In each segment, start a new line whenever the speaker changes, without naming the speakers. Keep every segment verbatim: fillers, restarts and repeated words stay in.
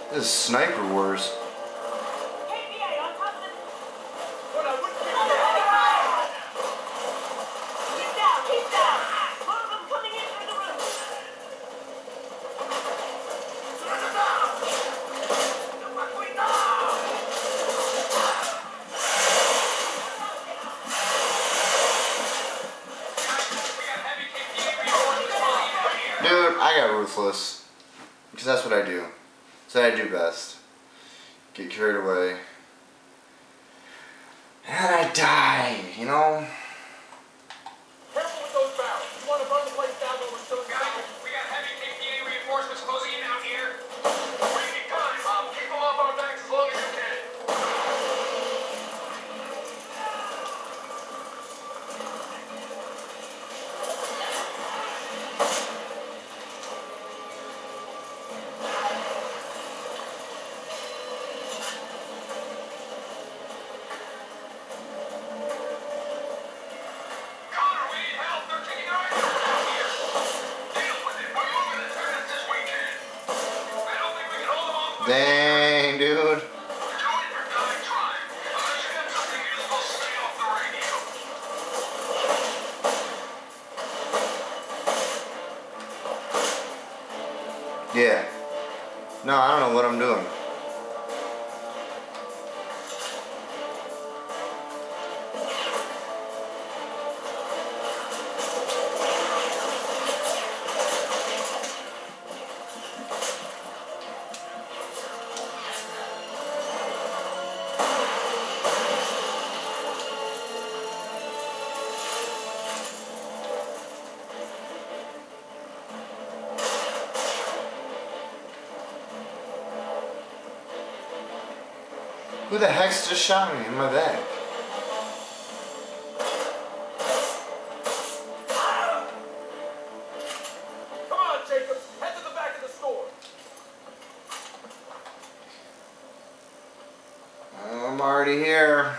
This is Sniper Wars. Dude, I got ruthless. Because that's what I do. That's what I do best. Get carried away. And I die, you know?
Careful with those barrels. You want to burn the place down while we're still guys. We got heavy K P A reinforcements closing in out here. We need time, Bob. Keep them off our backs as long as you can.
Dang, dude. Yeah. No, I don't know what I'm doing. Who the heck's just shot me in my back?
Come on, Jacobs. Head to the back of the store.
I'm already here.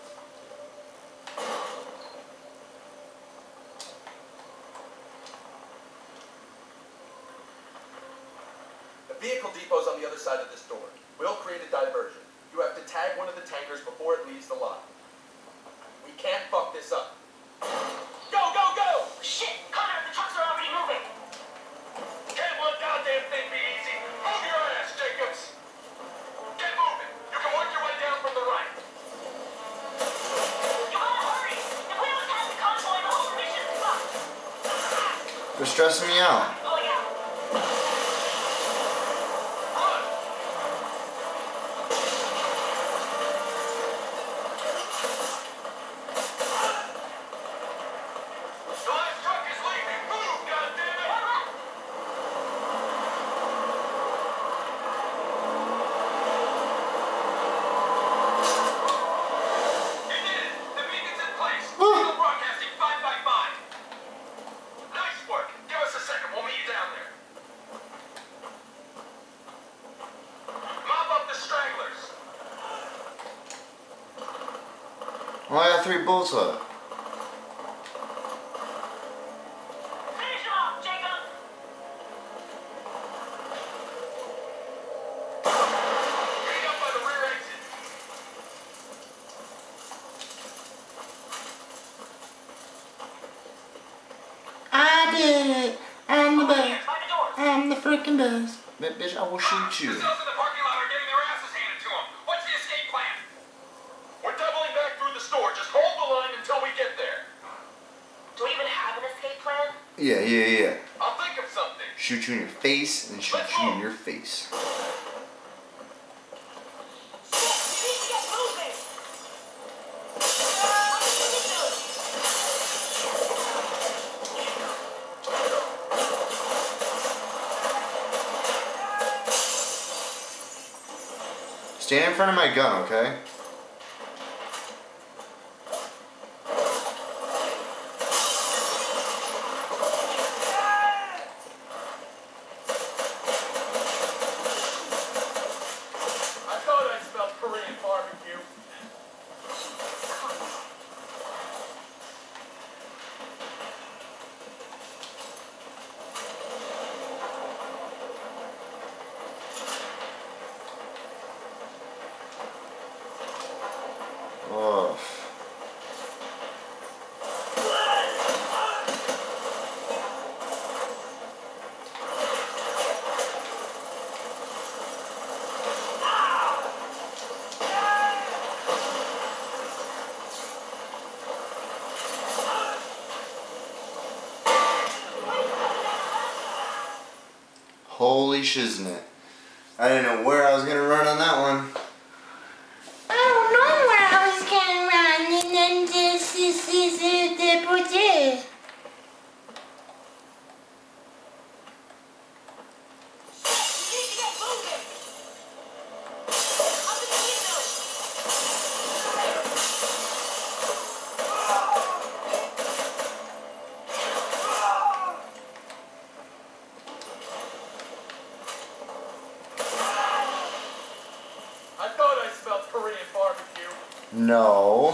The vehicle depot's on the other side of this door. We'll create a diversion. You have to tag one of the tankers before it leaves the lot. We can't fuck this up. Go, go, go!
Shit! Connor, the trucks are already moving!
Can't one goddamn thing be easy? Move your ass, Jacobs! Get moving! You can work your way down from the right.
You gotta hurry! If we don't have the convoy, the whole mission's fucked!
They're stressing me out.
Oh yeah.
Oh, I got three bullets left.
Finish him off, Jacob!
Getting up by the rear exit.
I did it. I'm the
Over
best.
here, by the doors.
I'm the freaking best. That bitch, I will shoot you.
The cells in the parking lot are getting their asses handed to them. What's the escape plan? We're doubling back through the store. Just hold the line until we get there.
Do we even have an escape plan?
Yeah, yeah, yeah.
I'll think of something.
Shoot you in your face and shoot
Let's
you in
move.
your face.
Shit, we need to get moving!
Stand in front of my gun, okay?
I thought I smelled Korean barbecue.
Shiznit. I didn't know where I was gonna run on that one.
I don't know where I was gonna run, and then this is this is the project.
You need to get moving. Up in the window.
I thought I smelled Korean barbecue.
No.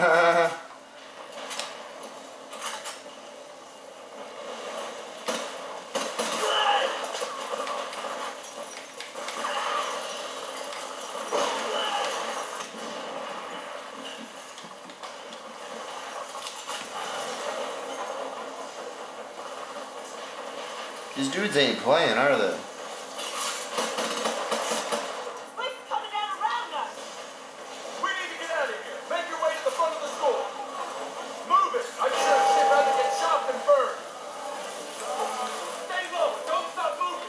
These dudes ain't playing, are they?
Wait, coming down around us.
We need to get out of here. Make your way to the front of the school. Move it. I'd sure as shit rather get chopped and burned. Stay low. Don't stop moving.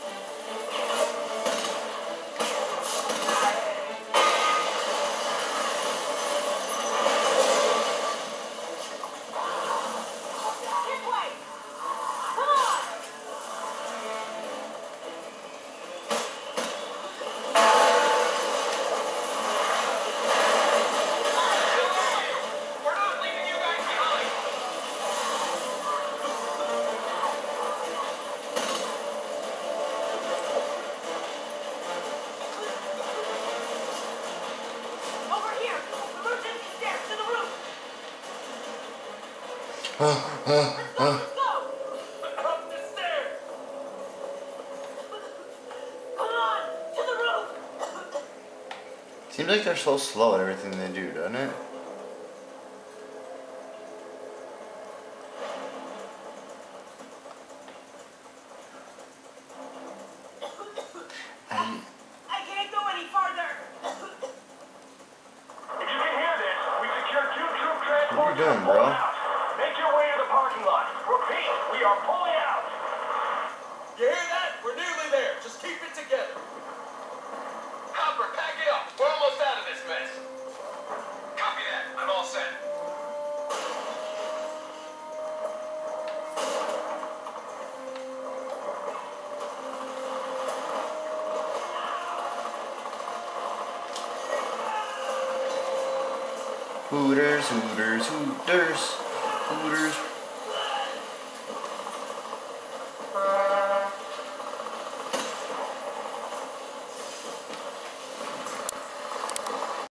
This way. Come on.
We're not leaving you guys behind.
Over here. Emergency stairs to the roof.
Uh, uh,
Let's go.
uh.
Let's go.
Up the stairs.
Come on. To the roof.
Seems like they're so slow at everything they do, doesn't it? I,
I can't go any farther.
If you can hear this, we secured two troop transports.
What are you doing,
and
bro?
pulled out. Make your way to the parking lot. Repeat, we are pulling out. You hear that? We're nearly there. Just keep it together. Hopper, pack it up. We're almost out of this mess. Copy that. I'm all set.
Hooters, Hooters, Hooters, Hooters.